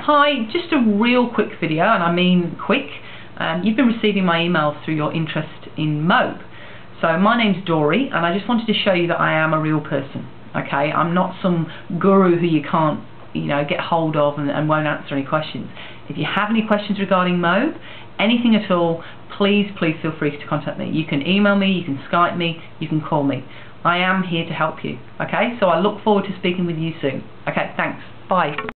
Hi, just a real quick video, and I mean quick. You've been receiving my emails through your interest in Mobe. So my name's Dory, and I just wanted to show you that I am a real person. Okay, I'm not some guru who you can't, get hold of and won't answer any questions. If you have any questions regarding Mobe, anything at all, please feel free to contact me. You can email me, you can Skype me, you can call me. I am here to help you. Okay, so I look forward to speaking with you soon. Okay, thanks. Bye.